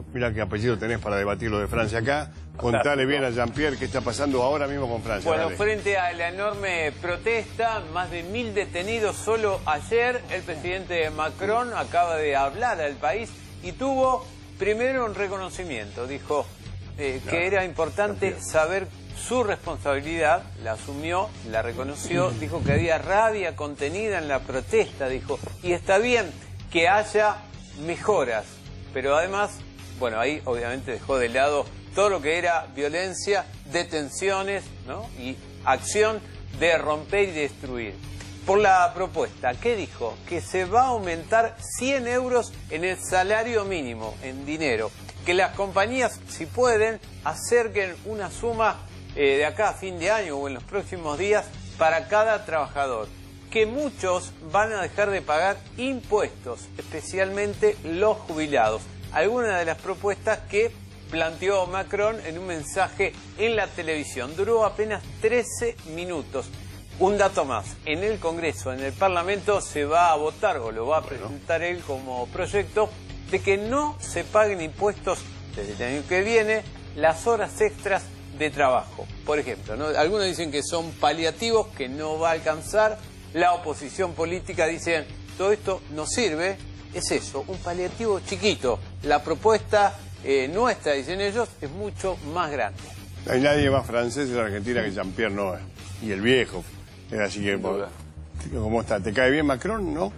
Mira qué apellido tenés para debatir lo de Francia acá. Contale bien a Jean-Pierre qué está pasando ahora mismo con Francia. Bueno, dale. frente a la enorme protesta, más de 1000 detenidos solo ayer, el presidente Macron acaba de hablar al país y tuvo primero un reconocimiento. Dijo que era importante saber su responsabilidad, la asumió, la reconoció, dijo que había rabia contenida en la protesta, dijo, y está bien que haya mejoras, pero además, bueno, ahí obviamente dejó de lado todo lo que era violencia, detenciones, ¿no? Y acción de romper y destruir. Por la propuesta, ¿qué dijo? Que se va a aumentar 100 euros en el salario mínimo, en dinero. Que las compañías, si pueden, acerquen una suma de acá a fin de año o en los próximos días para cada trabajador. Que muchos van a dejar de pagar impuestos, especialmente los jubilados. Algunas de las propuestas que planteó Macron en un mensaje en la televisión. Duró apenas 13 minutos. Un dato más, en el Congreso, en el Parlamento, se va a votar, o lo va a presentar él como proyecto, de que no se paguen impuestos desde el año que viene las horas extras de trabajo. Por ejemplo, ¿no? Algunos dicen que son paliativos, que no va a alcanzar. La oposición política dice, todo esto no sirve. Es eso, un paliativo chiquito. La propuesta nuestra, dicen ellos, es mucho más grande. No hay nadie más francés en la Argentina que Jean-Pierre Noël. Y el viejo. Así que, ¿cómo está? ¿Te cae bien Macron, no?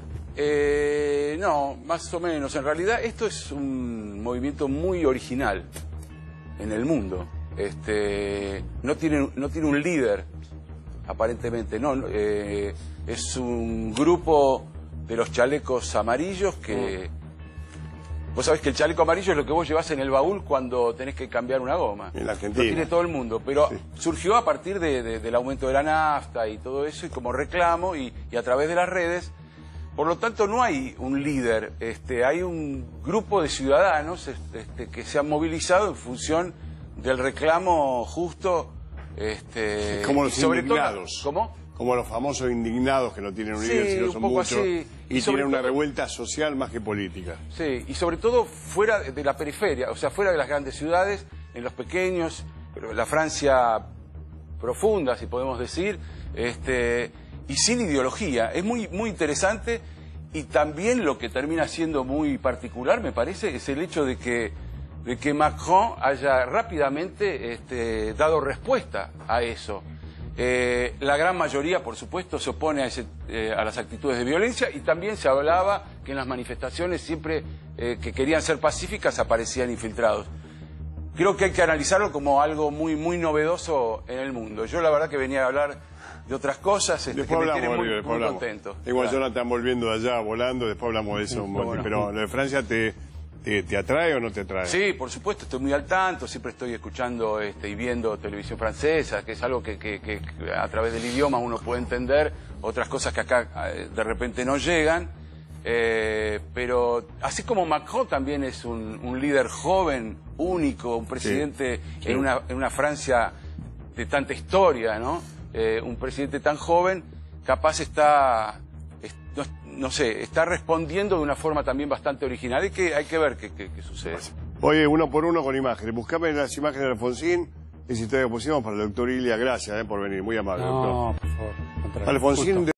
No, más o menos. En realidad esto es un movimiento muy original en el mundo. No tiene un líder, aparentemente. No, es un grupo de los chalecos amarillos que... Vos sabés que el chaleco amarillo es lo que vos llevás en el baúl cuando tenés que cambiar una goma. En la Argentina. Lo tiene todo el mundo, pero surgió a partir del aumento de la nafta y todo eso, y como reclamo y a través de las redes. Por lo tanto, no hay un líder, hay un grupo de ciudadanos que se han movilizado en función del reclamo justo. Como los indignados. ¿Cómo? Como los famosos indignados que no tienen un líder, sino son muchos, así. Y tienen una revuelta social más que política. Sí, y sobre todo fuera de la periferia, o sea, fuera de las grandes ciudades, en los pequeños, la Francia profunda, si podemos decir, y sin ideología. Es muy, muy interesante, y también lo que termina siendo muy particular, me parece, es el hecho de que Macron haya rápidamente dado respuesta a eso. La gran mayoría, por supuesto, se opone a las actitudes de violencia, y también se hablaba que en las manifestaciones siempre que querían ser pacíficas aparecían infiltrados. Creo que hay que analizarlo como algo muy, muy novedoso en el mundo. Yo la verdad que venía a hablar de otras cosas que me tienen muy contento. Igual Jonathan volviendo de allá, volando, después hablamos de eso. Pero lo de Francia ¿te atrae o no te atrae? Sí, por supuesto, estoy muy al tanto, siempre estoy escuchando y viendo televisión francesa, que es algo que a través del idioma uno puede entender, otras cosas que acá de repente no llegan, pero así como Macron también es un líder joven, único, un presidente en una Francia de tanta historia, ¿no? Un presidente tan joven, capaz está... No sé, está respondiendo de una forma también bastante original, y que hay que ver qué sucede. Oye, uno por uno con imágenes. Buscame las imágenes de Alfonsín, y si todavía pusimos para el doctor Ilia. Gracias por venir, muy amable, doctor. No, por favor. Alfonsín